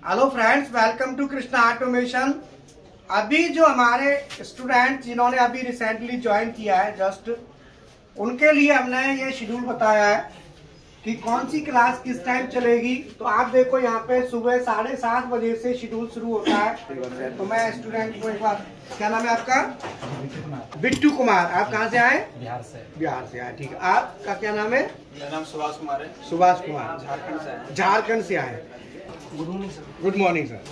Hello friends, welcome to Krishna automation. अभी जो हमारे स्टूडेंट जिन्होंने अभी रिसेंटली ज्वाइन किया है जस्ट, उनके लिए हमने ये शेड्यूल बताया है कि कौन सी क्लास किस टाइम चलेगी। तो आप देखो यहाँ पे सुबह 7:30 बजे से शेड्यूल शुरू होता है। तो मैं स्टूडेंट को एक बार, क्या नाम है आपका? बिट्टू कुमार। आप कहाँ से आए? बिहार से आए, ठीक है। आपका क्या नाम है? मेरा नाम सुभाष कुमार है। सुभाष कुमार, झारखंड से आए। झारखंड से आए। Good morning sir. Good morning sir.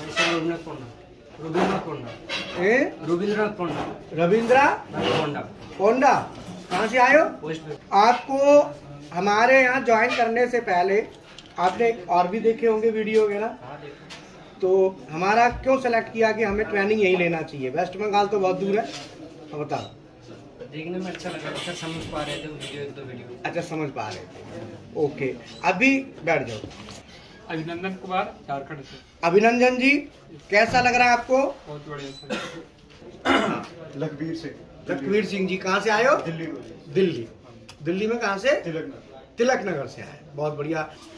Ravindranath Ponda. Ravindra Ponda, कहाँ से आए हो? आपको हमारे यहाँ ज्वाइन करने से पहले आपने और भी देखे होंगे वीडियो वगैरह, तो हमारा क्यों सेलेक्ट किया कि हमें ट्रेनिंग यही लेना चाहिए? वेस्ट बंगाल तो बहुत दूर है, तो बताओ। देखने में अच्छा लगा सर, समझ पा रहे थे वीडियो, एक दो वीडियो। अच्छा, समझ पा रहे थे, ओके। अभी बैठ जाओ। अभिनंदन कुमार, झारखंड से। अभिनंदन जी, कैसा लग रहा है आपको? बहुत बढ़िया सर। लखबीर से। लखबीर सिंह जी, कहाँ से आए हो? दिल्ली। दिल्ली में कहाँ से? तिलक नगर से आए, बहुत बढ़िया।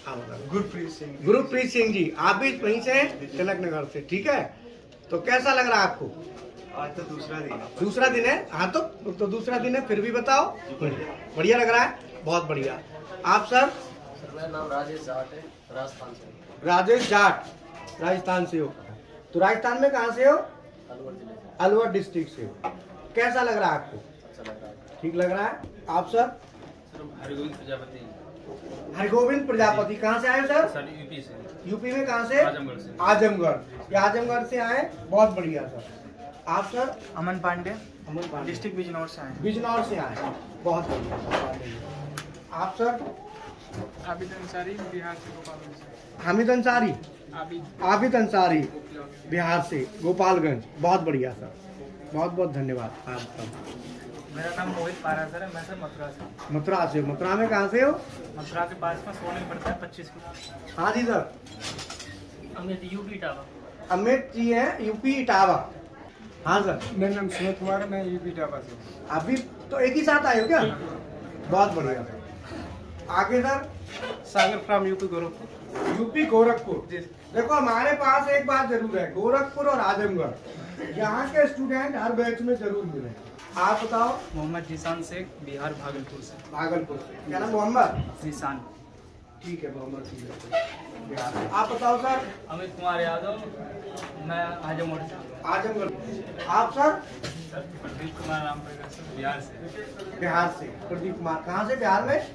गुरप्रीत सिंह जी, आप भी वहीं से? तिलक नगर से, ठीक है। तो कैसा लग रहा है आपको? आज तो दूसरा दिन है। दूसरा दिन है? हाँ, तो दूसरा दिन है, फिर भी बताओ। बढ़िया लग रहा है, बहुत बढ़िया। आप सर? मेरा नाम राजेश जाट है, राजस्थान से। राजेश जाट, राजस्थान से हो? तो राजस्थान में कहाँ से हो? अलवर डिस्ट्रिक्ट से हो। कैसा लग रहा है आपको? अच्छा लग रहा है। ठीक लग रहा है। आप सर? हरगोविंद प्रजापति। हरगोविंद प्रजापति, कहाँ से आए हो सर? सर यूपी से। यूपी में कहाँ से? आजमगढ़ से। आजमगढ़ से आए, बहुत बढ़िया सर। आप सर? अमन पांडे, अमन पांडे, डिस्ट्रिक्ट बिजनौर से आए। बिजनौर से आए, बहुत बढ़िया। आप सर? आबिद अंसारी, बिहार से, गोपालगंज से। हामिद अंसारी, आबिद अंसारी, बिहार से, गोपालगंज, बहुत बढ़िया सर, बहुत बहुत धन्यवाद। आप? मेरा नाम मोहित पारासर है, मैं सर मथुरा से। मथुरा से? मथुरा में कहाँ से हो? मथुरा के पास में सोने पड़ता है 25 किलो। हाँ जी सर। अमित, यूपी इटावा। अमित जी है, यूपी इटावा। हाँ सर। मेरा नाम सुमित कुमार है, मैं यूपी इटावा से। अभी तो एक ही साथ आए हो क्या? बहुत बढ़िया। आगे sir? Sagar from UP Gorakhpur. UP Gorakhpur. देखो, हमारे पास एक बात जरूर है, गोरखपुर और आजमगढ़, यहाँ के स्टूडेंट हर बैच में जरूर मिले। आप बताओ। मोहम्मद जीशान शेख, बिहार, भागलपुर से। भागलपुर से। क्या नाम? मोहम्मद जीशान। ठीक है, मोहम्मद बिहार। आप बताओ सर? अमित कुमार यादव, मैं आजमगढ़ से। आजमगढ़। आप सर? प्रदीप कुमार नाम पड़ेगा सर, बिहार से। बिहार से। प्रदीप कुमार, कहाँ से? बिहार में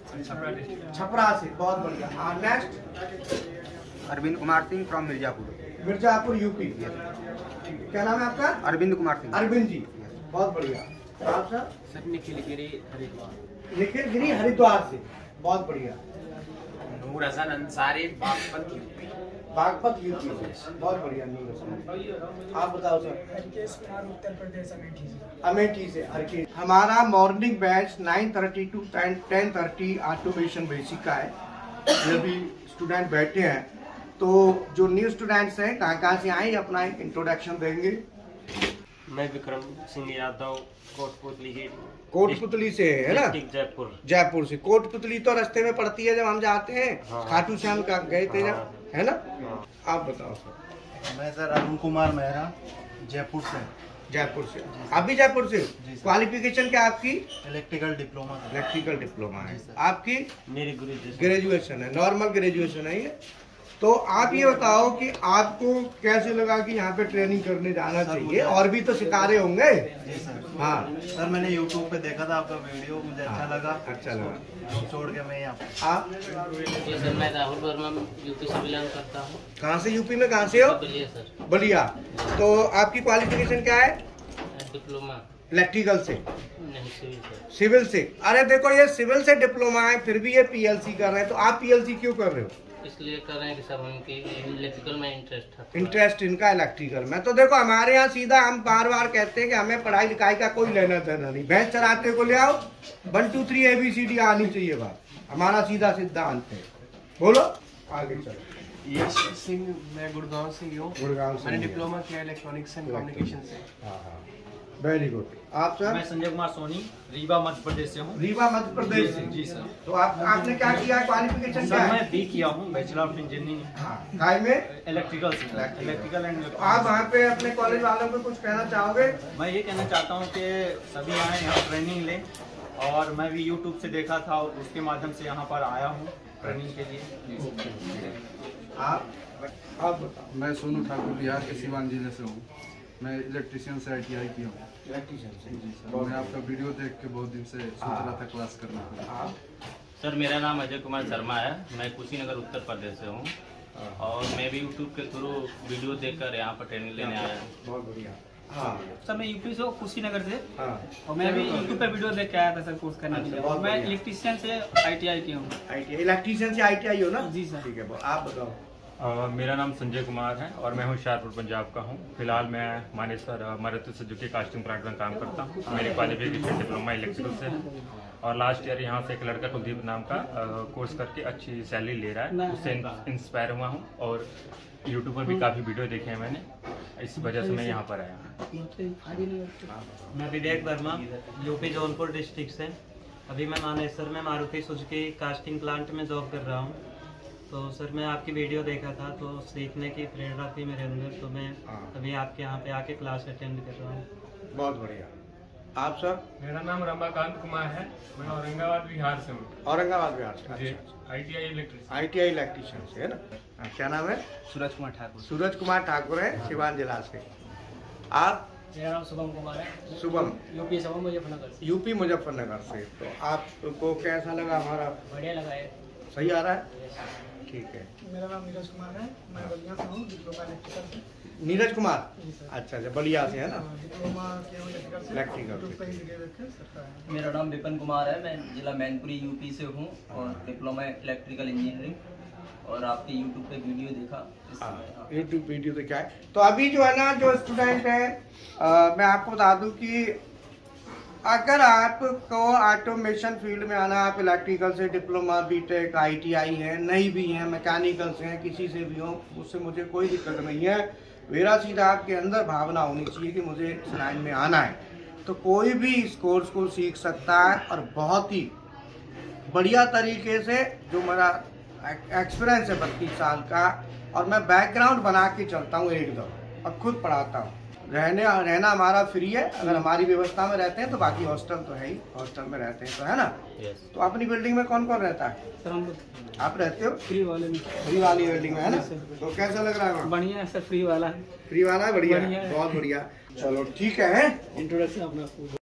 छपरा से, बहुत बढ़िया। Next? Arvind Kumar Singh from Mirzapur, UP. क्या नाम है आपका? अरविंद कुमार सिंह। अरविंद जी, बहुत बढ़िया। आप सर? सर निखिल गिरी, हरिद्वार। निखिल गिरी, हरिद्वार से, बहुत बढ़िया। नूर हसन अंसारी, बागपत, यूपी। बागपत, यूपी से, बहुत बढ़िया। नूर हसन। आप बताओ सर? हरकेश कुमार, उत्तर प्रदेश, अमेठी से। अमेठी से, हरकेश। हमारा morning batch 9:30 to 10:30 automation basic का है। जो भी स्टूडेंट बैठे हैं, तो जो न्यू स्टूडेंट्स हैं, कहाँ से आए, अपना एक इंट्रोडक्शन देंगे। मैं विक्रम सिंह यादव, कोटपुतली से है ना? जयपुर से। कोटपुतली तो रास्ते में पड़ती है जब हम जाते हैं। हाँ। खाटू श्याम का गए थे जब, है ना? हाँ। आप बताओ सर? मैं सर अरुण कुमार मेहरा, जयपुर से। जयपुर से। आप भी जयपुर से? क्वालिफिकेशन क्या आपकी? इलेक्ट्रिकल डिप्लोमा है। आपकी? मेरी ग्रेजुएशन है, नॉर्मल ग्रेजुएशन है ये। तो आप ये बताओ कि आपको कैसे लगा कि यहाँ पे ट्रेनिंग करने जाना चाहिए? और भी तो सितारे होंगे। जी सर। हाँ सर, मैंने YouTube पे देखा था आपका वीडियो, मुझे अच्छा लगा। छोड़ के मैं यहाँ। आप? सर मैं राहुल वर्मा, यूपी से बिलोंग करता हूँ। कहाँ से? यूपी में कहाँ से हो? बलिया सर। बलिया। तो आपकी क्वालिफिकेशन क्या है? डिप्लोमा। इलेक्ट्रिकल से? नहीं, सिविल से। सिविल से? अरे देखो, ये सिविल से डिप्लोमा है, फिर भी ये PLC कर रहे हैं, तो आप PLC क्यों कर रहे हो? इसलिए कर रहे हैं कि सर उनकी इलेक्ट्रिकल में इंटरेस्ट था। इंटरेस्ट इनका इलेक्ट्रिकल में। तो देखो, हमारे यहाँ सीधा हम बार बार कहते हैं कि हमें पढ़ाई लिखाई का कोई लेना देना नहीं। भैंस चराते को ले आओ, 1 2 3 ABCD आनी चाहिए, बात हमारा सीधा सिद्धांत है। बोलो, आगे चलो। यश सिंह, मैं गुड़गांव से हूँ। गुड़गांव से। मैंने डिप्लोमा किया इलेक्ट्रॉनिक्स एंड कम्युनिकेशन से। हाँ हाँ, वेरी गुड। आप सर? मैं संजय कुमार सोनी, रीवा मध्य प्रदेश से हूँ। रीवा मध्य प्रदेश से? जी सर। तो आपने क्या किया, क्वालिफिकेशन क्या सर है? मैं बी किया हूँ, बैचलर ऑफ इंजीनियरिंग काय में? इलेक्ट्रिकल से, इलेक्ट्रिकल एंड। तो आप वहाँ पे अपने कॉलेज वालों को कुछ कहना चाहोगे? मैं ये कहना चाहता हूँ कि सभी आए यहाँ ट्रेनिंग लें, और मैं भी यूट्यूब से देखा था और उसके माध्यम से यहाँ पर आया हूँ ट्रेनिंग के लिए। आप बताओ। मैं सोनू ठाकुर बिहार के सिवान जिले से हूँ। मैं इलेक्ट्रिशियन से ITI किया हूँ। इलेक्ट्रिशियन से? जी सर। मैं आपका वीडियो देख के बहुत दिन से सोच रहा था क्लास करने का। सर मेरा नाम अजय कुमार शर्मा है, मैं कुशीनगर उत्तर प्रदेश से हूँ, और मैं भी यूट्यूब के थ्रू वीडियो देखकर यहाँ पर ट्रेनिंग लेने आया हूँ। बहुत बढ़िया। हाँ सर मैं यूपी से हूँ, कुशीनगर से, हाँ। और मैं भी यूट्यूब पे वीडियो देख के आया था सर कोर्स करने के लिए। बहुत मैं बढ़िया। इलेक्ट्रिशियन से ITI की हूँ। इलेक्ट्रिशियन से ITI हो ना? जी सर। ठीक है, आप बताओ। मेरा नाम संजय कुमार है और मैं होशियारपुर पंजाब का हूँ। फिलहाल मैं Manesar Maruti Suzuki casting plant में काम करता हूँ। मेरी क्वालिफिकेशन डिप्लोमा इलेक्ट्रिकल से है, और लास्ट ईयर यहाँ से एक लड़का कुलदीप नाम का कोर्स करके अच्छी सैलरी ले रहा है, उससे इंस्पायर हुआ हूँ, और यूट्यूब पर भी काफ़ी वीडियो देखे हैं मैंने, इस वजह से मैं यहाँ पर आया। मैं विवेक वर्मा, यूपी जौनपुर डिस्ट्रिक्ट से। अभी मैं मानेसर में मारुति सुजुकी कास्टिंग प्लांट में जॉब कर रहा हूँ। तो सर मैं आपकी वीडियो देखा था तो सीखने की प्रेरणा थी मेरे अंदर, तो मैं अभी आपके यहाँ पे आके क्लास अटेंड कर रहा हूँ। बहुत बढ़िया। आप सर? मेरा नाम रमाकांत कुमार है, मैं औरंगाबाद बिहार से हूँ। औरंगाबाद बिहार से? ITI electrician. ITI इलेक्ट्रिशियन से है ना? क्या नाम है? सूरज कुमार ठाकुर। सूरज कुमार ठाकुर है, सिवान जिला से। आप? मेरा नाम शुभम कुमार है, शुभम, यूपी से हूँ, मुजफ्फरनगर से। यूपी मुजफ्फरनगर से। तो आपको कैसा लगा हमारा? बढ़िया लगा है। सही आ रहा है? ठीक है। मेरा नाम नीरज कुमार है, मैं बलिया से हूँ, डिप्लोमा इलेक्ट्रिकल से। नीरज कुमार? अच्छा अच्छा, बलिया से है ना? डिप्लोमा किया हूँ इलेक्ट्रिकल से। इलेक्ट्रिकल से। वीडियो देख के सकता है। मेरा नाम विपिन कुमार है, मैं जिला मैनपुरी यूपी से हूँ, और डिप्लोमा इलेक्ट्रिकल इंजीनियरिंग, और आपके यूट्यूब पे वीडियो देखा। यूट्यूब वीडियो देखा है। तो अभी जो है ना, जो स्टूडेंट है, मैं आपको बता दूं कि अगर आपको ऑटोमेशन फील्ड में आना, आप इलेक्ट्रिकल से डिप्लोमा बीटेक ITI है, नहीं भी हैं, मैकेनिकल से हैं, किसी से भी हो, उससे मुझे कोई दिक्कत नहीं है। मेरा सीधा आपके अंदर भावना होनी चाहिए कि मुझे इस लाइन में आना है, तो कोई भी इस कोर्स को सीख सकता है, और बहुत ही बढ़िया तरीके से। जो मेरा एक्सपीरियंस है 32 साल का, और मैं बैकग्राउंड बना के चलता हूँ एकदम, और खुद पढ़ाता हूँ। रहना हमारा फ्री है, अगर हमारी व्यवस्था में रहते हैं तो। बाकी हॉस्टल तो है ही, हॉस्टल में रहते हैं तो, है ना? तो अपनी बिल्डिंग में कौन कौन रहता है? सर हम आप रहते हो फ्री वाले में, फ्री वाली बिल्डिंग में, है ना? तो कैसा लग रहा है वहाँ? बढ़िया है सर, फ्री वाला है। फ्री वाला है? बढ़िया बढ़िया है। बहुत बढ़िया। चलो ठीक है। इंट्रोडक्शन अपना